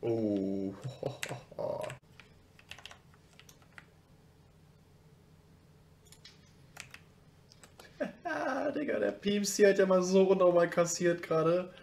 Oh. Digga, der Pieps hier hat ja mal so unnormal kassiert gerade.